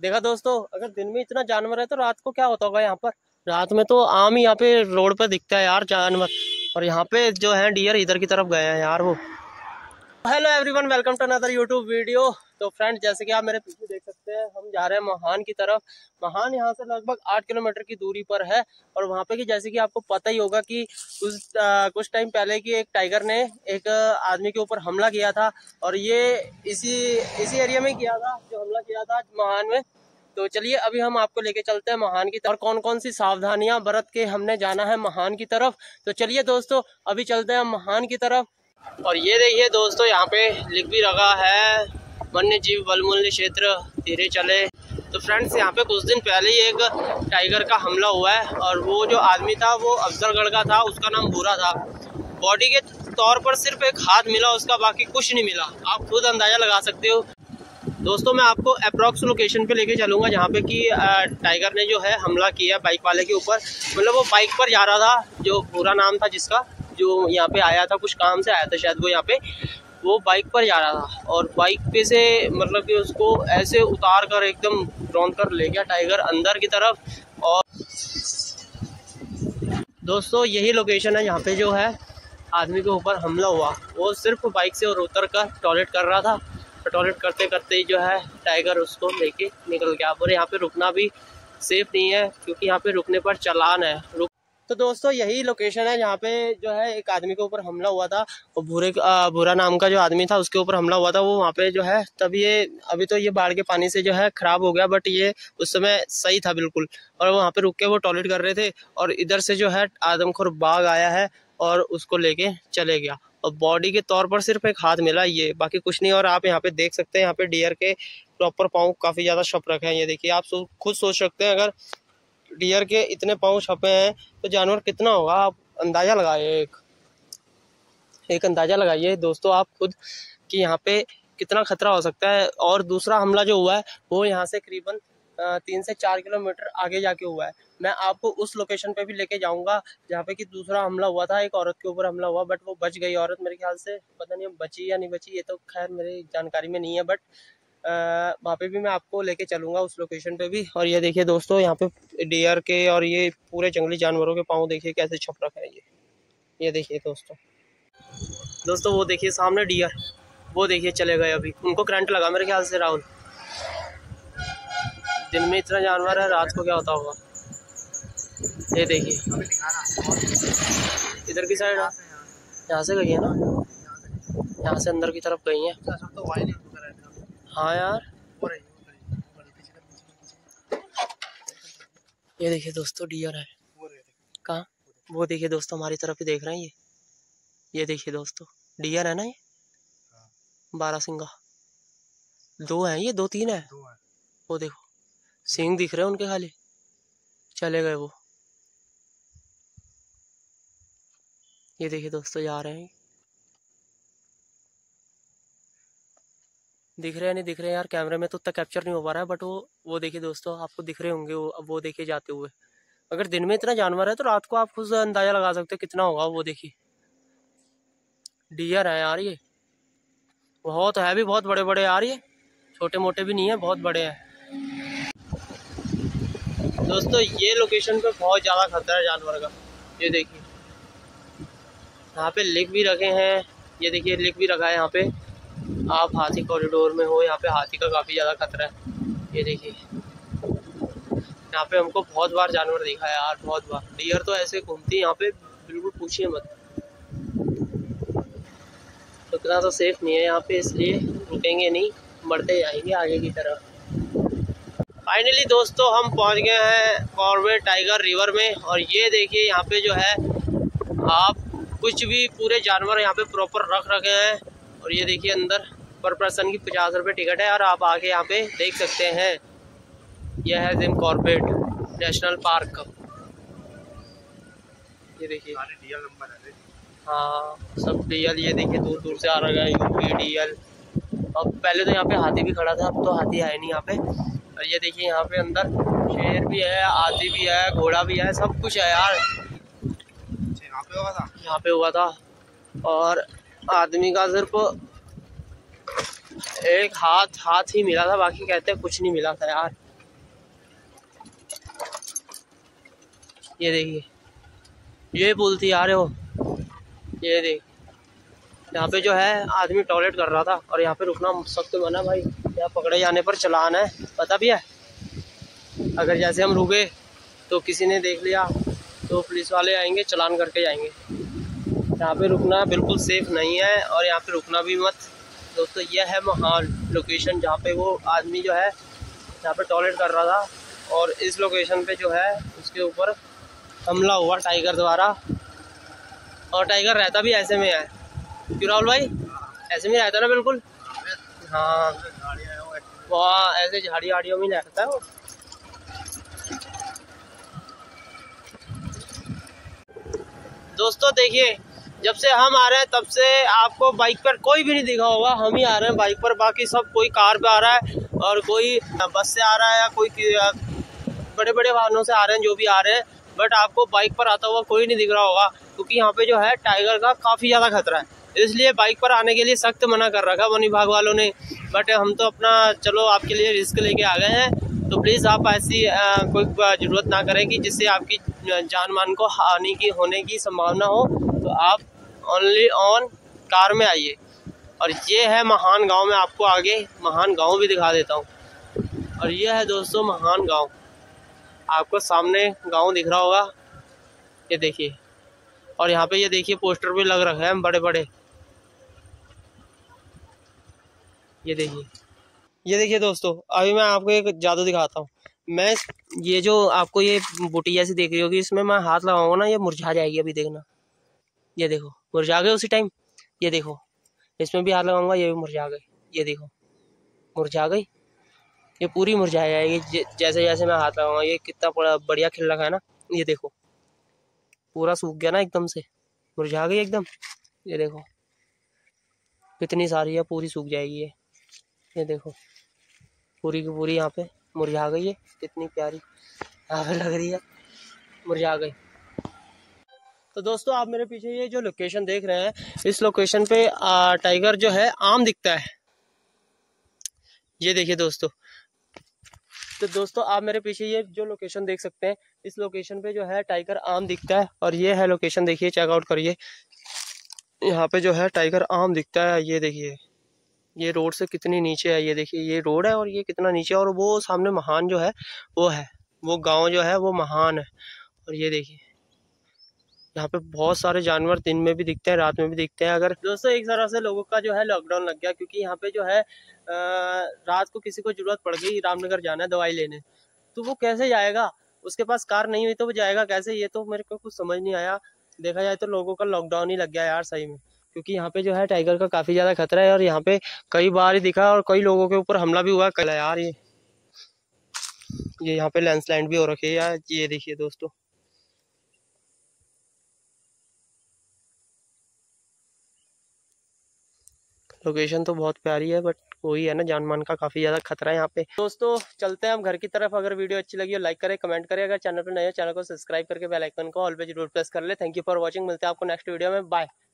देखा दोस्तों, अगर दिन में इतना जानवर है तो रात को क्या होता होगा यहाँ पर। रात में तो आम ही यहाँ पे रोड पर दिखता है यार जानवर। और यहाँ पे जो है डियर इधर की तरफ गए हैं यार वो। Hello everyone, welcome to another YouTube video. तो फ्रेंड, जैसे कि आप मेरे पीछे देख सकते हैं, हम जा रहे हैं महान की तरफ। महान यहाँ से लगभग 8 किलोमीटर की दूरी पर है। और वहाँ पे कि जैसे कि आपको पता ही होगा कि कुछ टाइम पहले की एक टाइगर ने एक आदमी के ऊपर हमला किया था। और ये इसी एरिया में किया था, जो हमला किया था महान में। तो चलिए अभी हम आपको लेके चलते हैं महान की तरफ, और कौन कौन सी सावधानियां बरत के हमने जाना है महान की तरफ। तो चलिए दोस्तों, अभी चलते हैं महान की तरफ। और ये देखिए दोस्तों, यहाँ पे लिख भी रखा है वन्य जीव बहुमूल्य क्षेत्र, धीरे चले। तो फ्रेंड्स, यहाँ पे कुछ दिन पहले ही एक टाइगर का हमला हुआ है। और वो जो आदमी था वो अफजलगढ़ का था, उसका नाम भूरा था। बॉडी के तौर पर सिर्फ एक हाथ मिला उसका, बाकी कुछ नहीं मिला। आप खुद अंदाजा लगा सकते हो दोस्तों। मैं आपको अप्रॉक्स लोकेशन पे लेके चलूंगा जहाँ पे कि टाइगर ने जो है हमला किया बाइक वाले के ऊपर। मतलब वो बाइक पर जा रहा था, जो भूरा नाम था जिसका, जो यहाँ पे आया था, कुछ काम से आया था शायद वो यहाँ पे। वो बाइक पर जा रहा था और बाइक पे से मतलब कि उसको ऐसे उतार कर एकदम रौंद कर ले गया टाइगर अंदर की तरफ। और दोस्तों, यही लोकेशन है जहाँ पे जो है आदमी के ऊपर हमला हुआ। वो सिर्फ बाइक से और उतर कर टॉयलेट कर रहा था। टॉयलेट करते करते ही जो है टाइगर उसको लेके निकल गया। और यहाँ पे रुकना भी सेफ नहीं है, क्योंकि यहाँ पे रुकने पर चालान है। तो दोस्तों, यही लोकेशन है जहाँ पे जो है एक आदमी के ऊपर हमला हुआ था। और भूरा नाम का जो आदमी था उसके ऊपर हमला हुआ था। वो वहाँ पे जो है तब ये अभी तो ये बाढ़ के पानी से जो है खराब हो गया, बट ये उस समय सही था बिल्कुल। और वहाँ पे रुक के वो टॉयलेट कर रहे थे और इधर से जो है आदमखोर बाघ आया है और उसको लेके चले गया। और बॉडी के तौर पर सिर्फ एक हाथ मिला, ये बाकी कुछ नहीं। और आप यहाँ पे देख सकते हैं, यहाँ पे डियर के प्रॉपर पाँव काफी ज्यादा छप रखे हैं। ये देखिए, आप खुद सोच सकते हैं, अगर डियर के इतने पाँव छपे हैं तो जानवर कितना होगा। आप अंदाजा लगाइए, एक अंदाजा लगाइए दोस्तों आप खुद, कि यहाँ पे कितना खतरा हो सकता है। और दूसरा हमला जो हुआ है वो यहाँ से करीबन 3 से 4 किलोमीटर आगे जाके हुआ है। मैं आपको उस लोकेशन पे भी लेके जाऊंगा जहाँ पे कि दूसरा हमला हुआ था, एक औरत के ऊपर हमला हुआ, बट वो बच गई औरत मेरे ख्याल से। पता नहीं बची या नहीं बची, ये तो खैर मेरी जानकारी में नहीं है, बट वहाँ पे भी मैं आपको लेके चलूंगा उस लोकेशन पे भी। और ये देखिए दोस्तों, यहाँ पे डियर के और ये पूरे जंगली जानवरों के पाँव देखिए कैसे छप रखे हैं। ये देखिए दोस्तों वो देखिए सामने डियर, वो देखिए चले गए अभी। उनको करंट लगा मेरे ख्याल से। राहुल, दिन में इतना जानवर है, रात को क्या होता होगा। ये देखिए इधर की साइड, यहाँ से गई है ना, यहाँ से अंदर की तरफ गई है। हाँ यार, ये देखिए दोस्तों डियर है। कहाँ? वो देखिए दोस्तों, हमारी तरफ ही देख रहे हैं ये देखिए दोस्तों, डियर है ना, ये बारहसिंगा। 2 हैं ये, 2-3 है। वो देखो सींग दिख रहे हैं उनके, खाली चले गए वो। ये देखिए दोस्तों, जा रहे हैं। दिख रहे हैं नहीं दिख रहे हैं यार, कैमरे में तो उतना कैप्चर नहीं हो पा रहा है, बट वो देखिए दोस्तों, आपको दिख रहे होंगे वो देखिए जाते हुए। अगर दिन में इतना जानवर है तो रात को आप खुद अंदाजा लगा सकते हो कितना होगा। वो देखिए डियर है यार, ये बहुत है भी, बहुत बड़े बड़े यार, ये छोटे मोटे भी नहीं है, बहुत बड़े हैं दोस्तों। ये लोकेशन पे बहुत ज़्यादा खतरा है जानवर का। ये देखिए यहाँ पे लिख भी रखे हैं, ये देखिए लिख भी रखा है यहाँ पे, आप हाथी कॉरिडोर में हो, यहाँ पे हाथी का काफ़ी ज़्यादा खतरा है। ये देखिए यहाँ पे हमको बहुत बार जानवर देखा है यार, बहुत बार। डियर तो ऐसे घूमती है यहाँ पे, बिल्कुल पूछिए मत। तो इतना तो सेफ नहीं है यहाँ पे, इसलिए रुकेंगे नहीं, बढ़ते जाएंगे आगे की तरफ। फाइनली दोस्तों, हम पहुँच गए हैं कॉर्बेट टाइगर रिवर में। और ये देखिए यहाँ पे जो है आप कुछ भी पूरे जानवर यहाँ पे प्रॉपर रख रखे हैं। और ये देखिए अंदर पर पर्सन की 50 रुपये टिकट है, और आप आके यहाँ पे देख सकते हैं। यह है जिम कॉर्बेट नेशनल पार्क। ये देखिए हाँ, सब डीएल। ये देखिए दूर दूर से आ रहा है यूपी डीएल। अब पहले तो यहाँ पे हाथी भी खड़ा था, अब तो हाथी आए नहीं यहाँ पे। और ये देखिए यहाँ पे अंदर शेर भी है, हाथी भी है, घोड़ा भी है, सब कुछ है यार। यहाँ पे हुआ था और आदमी का सिर्फ एक हाथ ही मिला था, बाकी कहते हैं कुछ नहीं मिला था यार। ये देखिए, ये पुल थी यार वो, ये देख, यहाँ पे जो है आदमी टॉयलेट कर रहा था और यहाँ पे रुकना सख्त मना भाई। यहाँ पकड़े जाने पर चालान है, पता भी है। अगर जैसे हम रुके तो किसी ने देख लिया तो पुलिस वाले आएंगे, चालान करके जाएंगे। यहाँ पे रुकना बिल्कुल सेफ नहीं है और यहाँ पे रुकना भी मत दोस्तों। यह है महान लोकेशन जहाँ पे वो आदमी जो है यहाँ पे टॉयलेट कर रहा था और इस लोकेशन पे जो है उसके ऊपर हमला हुआ टाइगर द्वारा। और टाइगर रहता भी ऐसे में है, क्यों राहुल भाई? ऐसे में रहता ना बिल्कुल। हाँ, वहाँ ऐसे झाड़ियों में रहता है वो। दोस्तों देखिए, जब से हम आ रहे हैं तब से आपको बाइक पर कोई भी नहीं दिखा होगा, हम ही आ रहे हैं बाइक पर। बाकी सब कोई कार पे आ रहा है और कोई बस से आ रहा है या कोई बड़े बड़े वाहनों से आ रहे हैं, जो भी आ रहे हैं। बट आपको बाइक पर आता हुआ कोई नहीं दिख रहा होगा, क्योंकि यहाँ पे जो है टाइगर का काफ़ी ज़्यादा खतरा है, इसलिए बाइक पर आने के लिए सख्त मना कर रखा वन विभाग वालों ने। बट हम तो अपना चलो आपके लिए रिस्क लेके आ गए हैं, तो प्लीज़ आप ऐसी कोई ज़रूरत ना करें कि जिससे आपकी जान मान को हानि की होने की संभावना हो। तो आप ओनली ऑन कार में आइए। और ये है महान गांव, में आपको आगे महान गांव भी दिखा देता हूँ। और ये है दोस्तों महान गांव, आपको सामने गांव दिख रहा होगा, ये देखिए। और यहाँ पे ये देखिए पोस्टर भी लग रखे हैं बड़े बड़े, ये देखिए। ये देखिए दोस्तों, अभी मैं आपको एक जादू दिखाता हूँ। मैं ये जो आपको ये बूटी जैसी देख रही होगी, इसमें मैं हाथ लगाऊंगा ना, ये मुरझा जाएगी। अभी देखना, ये देखो मुरझा गए उसी टाइम। ये देखो, इसमें भी हाथ लगाऊंगा, ये भी मुरझा गई। ये देखो मुरझा गई, ये पूरी मुरझा जाएगी जैसे जैसे मैं हाथ लगाऊंगा। ये कितना बढ़िया खिल रखा है ना, ये देखो पूरा सूख गया ना, एकदम से मुरझा गई एकदम। ये देखो कितनी सारी है, पूरी सूख जाएगी ये देखो पूरी की पूरी यहाँ पे मुरझा गई है। कितनी प्यारी यहाँ पे लग रही है, मुरझा गई। तो दोस्तों आप मेरे पीछे ये जो लोकेशन देख रहे हैं, इस लोकेशन पे टाइगर जो है आम दिखता है। ये देखिए दोस्तों, तो दोस्तों आप मेरे पीछे ये जो लोकेशन देख सकते हैं, इस लोकेशन पे जो है टाइगर आम दिखता है। और ये है लोकेशन, देखिए चेकआउट करिए। यहाँ पे जो है टाइगर आम दिखता है। ये देखिए, ये रोड से कितनी नीचे है, ये देखिए ये रोड है और ये कितना नीचे है। और वो सामने महान जो है वो है, वो गांव जो है वो महान है। और ये देखिए यहाँ पे बहुत सारे जानवर दिन में भी दिखते हैं, रात में भी दिखते हैं। अगर दोस्तों एक तरह से लोगों का जो है लॉकडाउन लग गया, क्योंकि यहाँ पे जो है रात को किसी को जरूरत पड़ गई, रामनगर जाना है दवाई लेने, तो वो कैसे जाएगा? उसके पास कार नहीं हुई तो वो जाएगा कैसे? ये तो मेरे को कुछ समझ नहीं आया। देखा जाए तो लोगों का लॉकडाउन ही लग गया यार सही में, क्योंकि यहाँ पे जो है टाइगर का काफी ज्यादा खतरा है। और यहाँ पे कई बार ही दिखा और कई लोगों के ऊपर हमला भी हुआ कल यार। ये यहाँ पे लैंडस्लाइड भी हो रखी है यार, ये देखिए दोस्तों। लोकेशन तो बहुत प्यारी है, बट वही है ना, जान मान का काफी ज्यादा खतरा है यहाँ पे। दोस्तों चलते हैं हम घर की तरफ। अगर वीडियो अच्छी लगी हो लाइक करें, कमेंट करें। अगर चैनल पर नए हो चैनल को सब्सक्राइब करके बेल आइकन को ऑल पे जरूर प्रेस कर ले। Thank you for watching. मिलते हैं आपको नेक्स्ट वीडियो में, बाय।